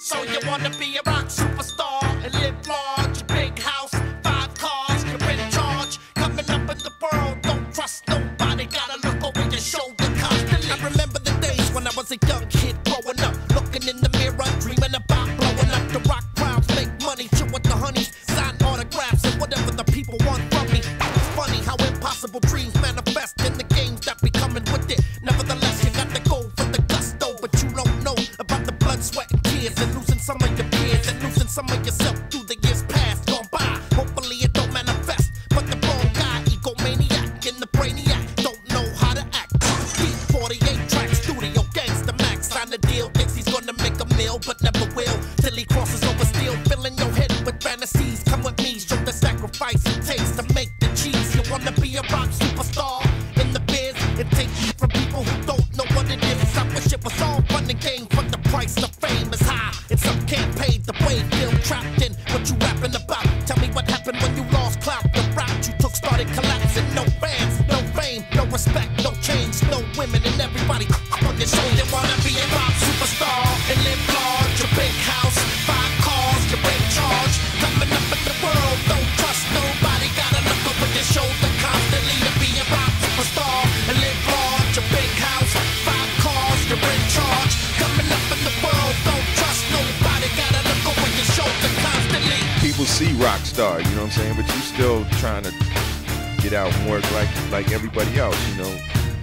So you wanna be a rock superstar and live large, big house, 5 cars, you're in charge. Coming up in the world, don't trust nobody, gotta look over your shoulder constantly. I remember the days when I was a young kid growing up, looking in the mirror, dreaming about blowing up. The rock crowds make money, chill with the honeys, sign autographs and whatever the people want from me. It's funny how impossible dreams manifest in the games that be coming with it. Nevertheless, you got to go for the gusto, but you don't know about the blood, sweat, and tears, and losing some of your peers, and losing some of yourself through the years past gone by. Hopefully it don't manifest, but the wrong guy, egomaniac in the brainiac, don't know how to act. Beat 48 tracks, studio gangsta max, sign the deal, thinks he's gonna make a meal, but never will, till he crosses over steel, filling your head with fantasies. Come with me, show the sacrifice it takes to make the cheese. You wanna be a rock superstar in the biz, it takes you from people who don't know what it is. I wish it was all fun and games, but the price of fame is high, and some can't pay the way. Feel trapped in what you rapping about. Tell me what happened when you lost clout. The route you took started collapsing. No fans, no fame, no respect, no change, no women, and everybody on your show. You wanna be a rock superstar and live large, a big house, 5 cars, you're in charge. Coming up in the world, don't trust nobody, gotta look over your shoulder constantly. To be a rock superstar and live large, a big house, 5 cars, you're in charge. Coming up in the world, don't trust nobody, gotta look over your shoulder constantly. People see rock star, you know what I'm saying, but you still trying to get out and work like everybody else, you know.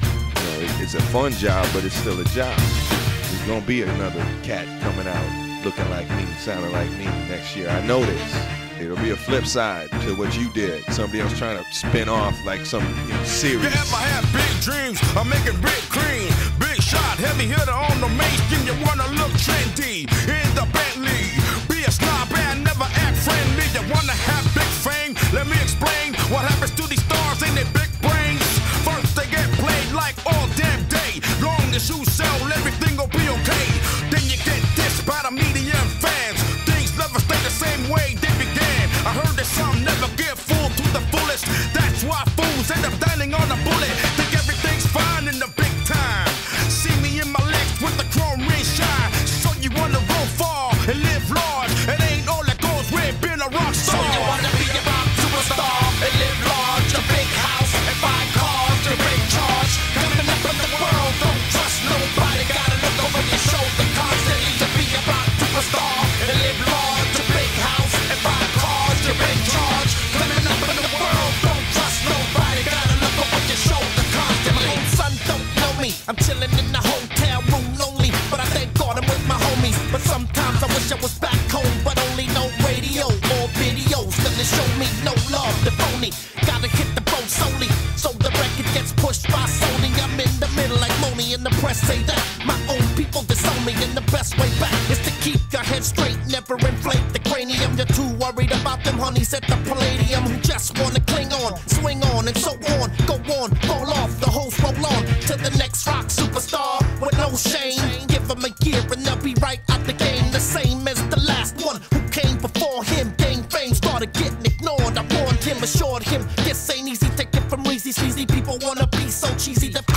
It's a fun job, but it's still a job. There's gonna be another cat coming out looking like me, sounding like me next year. I know this. It'll be a flip side to what you did. Somebody else trying to spin off like some series. Yeah, I have big dreams. I'm making big cream. Big shot, heavy hitter on the mainstream. You wanna look trendy in the Bentley. Be a snob and never act friendly. You wanna have big fame? Let me explain what happens to these stars in their big brains. First they get played like all damn day. Long as you sell, everything will be okay. Then you get dissed by the media and fans. Things never stay the same way they began. I heard that some never get fooled to the fullest. That's why fools end up dining on a bullet. Think everything's fine in the big time. See me in my legs with the chrome ring shine. So you wanna roll far and live large. It ain't all that goes with being a rock star. So you wanna be a rock superstar and live large, a big house and 5 cars, you're in charge. Coming up in the world, don't trust nobody, gotta look over your shoulder constantly. To be a rock superstar and live large, a big house and 5 cars, you're in charge. Coming up in the world, don't trust nobody, gotta look over your shoulder constantly. My own son don't know me, I'm chilling in the hotel room lonely, but I thank God I'm with my homies. But sometimes I wish I was back home, but only no radio or videos gonna show me no love, the phony. Gotta hit the boat solely, so the record gets pushed by Sony. I'm in the middle like Moni, and the press say that my own people disown me, and the best way back is to keep your head straight, never inflate the cranium. You're too worried about them honeys at the Palladium who just wanna cling on, swing on, and so on. Go on, fall off, the hoes roll on to the next rock superstar with no shame. Give them a year and they'll be right out the game, the same as the last one who came before him. Gained fame, started getting ignored. I warned him, assured him this ain't easy. Take it from Reezy, sleazy people wanna be so cheesy. The